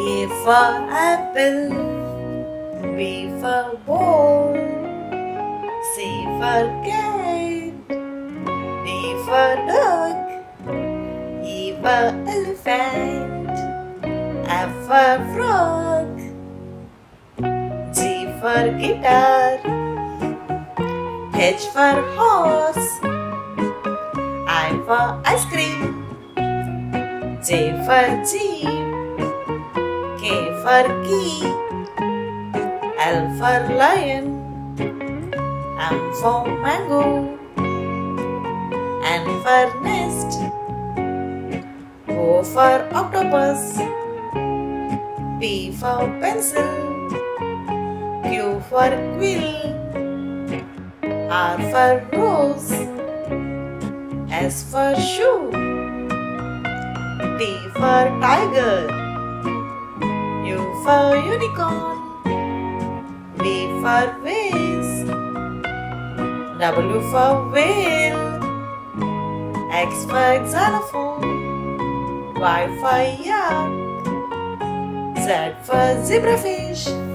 A for apple, B for ball, C for cat, D for dog, E for elephant, F for frog, G for guitar, H for horse, I for ice cream, J for jeep, K for key, L for lion, M for mango, N for nest, O for octopus, P for pencil, Q for quill, R for rose, S for shoe, T for tiger, U for unicorn, V for vase, W for whale, X for xylophone, Y for yak, Z for zebrafish,